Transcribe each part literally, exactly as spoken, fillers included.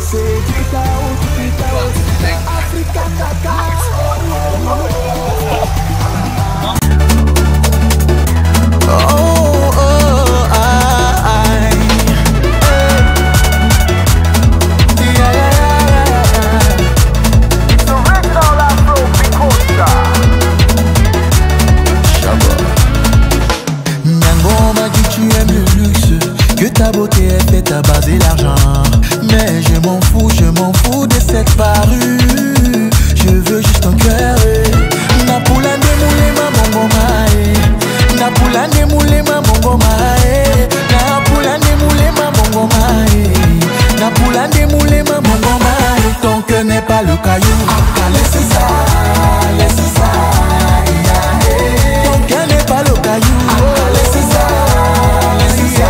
Ta beauté est faite à baser l'argent, mais je m'en fous, je m'en fous de cette parure. Je veux juste ton cœur. Na poula démoulé ma mongomae, na poula démoulé ma mongomae, na poula démoulé ma mongomae, na poula démoulé ma mongomae. Ton cœur n'est pas le caillou. Ah, laisse ça, laisse ça. Ton cœur n'est pas le caillou. Ah, laisse ça, laisse ça.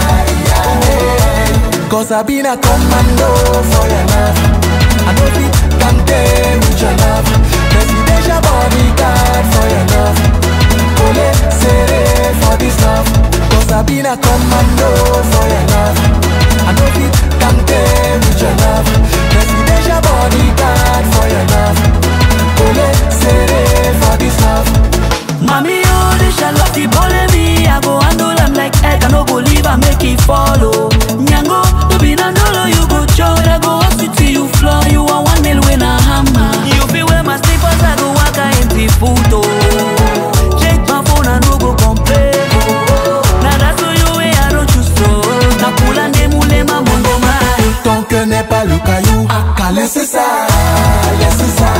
Cause I been a commando for your love. I know we can stay with your love. Presidential bodyguard for your love. Ole seré for this love. Cause I been a commando for your love. I know we can stay with your love. Presidential bodyguard for your love. Ole seré for this love. Mami, oh, this shall love the bully me. I go handle them like egg. I no go leave and make it follow. Nyango, you be na dolo, you go chow. I go up to you floor. You are one nail when I hammer. You feel where my slippers, I go walk a empty photo. Check my phone, I no go complain. Now that's who you way, I don't choose so. Na pula ne mule ma mondo mai. Ton cœur n'est pas le caillou. Ah, laisse ça, laisse ça.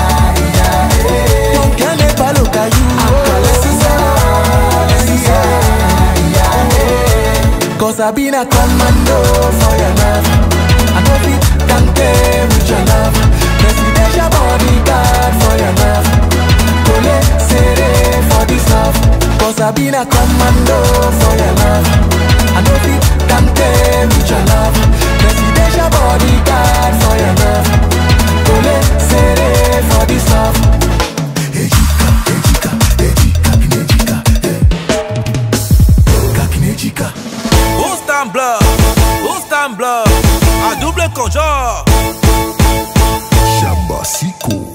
Ton cœur n'est pas le caillou. Ah, laisse ça, laisse ça. Cause I been a commando for your love. I know we can stay with your love. Presidential bodyguard for your love. Ole seré for this love. Cause I been a commando for your love. I know we can stay with your love. Presidential bodyguard for your love. Ole seré for this love. Ejika, ejika, ejika, kinejika, eh. Kakinejika. Houston Blood, Houston Blood, à double conjoint. Shabasiko.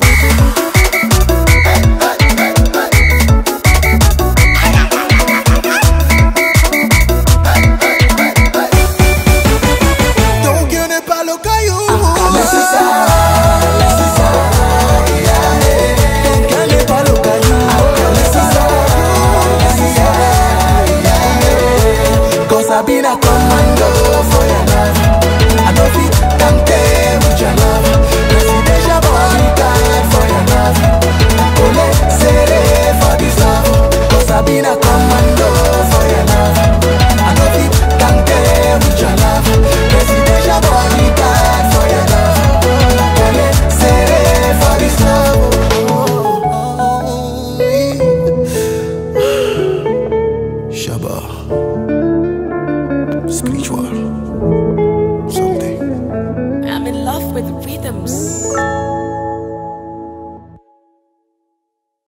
Ton cœur n'est pas le caillou. Laisse ça, laisse ça. Ton cœur n'est pas le caillou. Laisse ça, laisse ça. Cause I been a commando for your love. I know we can stay with your love. Presidential bodyguard for your love. Ole seré for this love. Cause I been a commando for your love. I know we can stay with your love. Presidential bodyguard for your love. Ole seré for this love. Shabba. Spiritual. Something. I'm in love with rhythms.